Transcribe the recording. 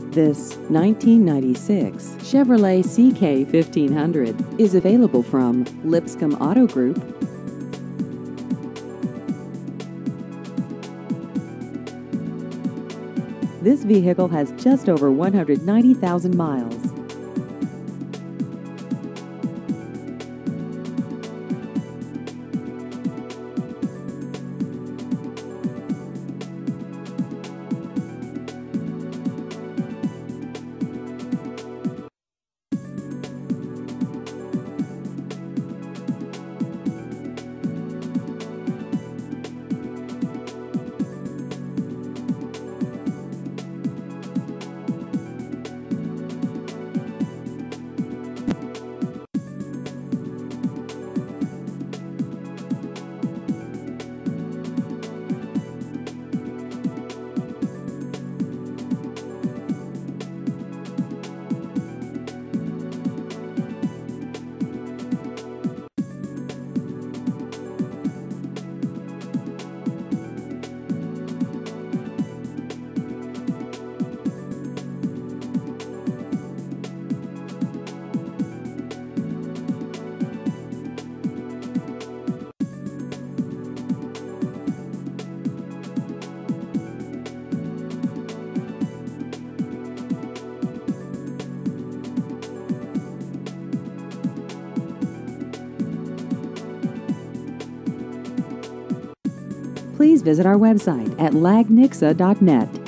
This 1996 Chevrolet CK 1500 is available from Lipscomb Auto Group. This vehicle has just over 190,000 miles. Please visit our website at lagnixa.net.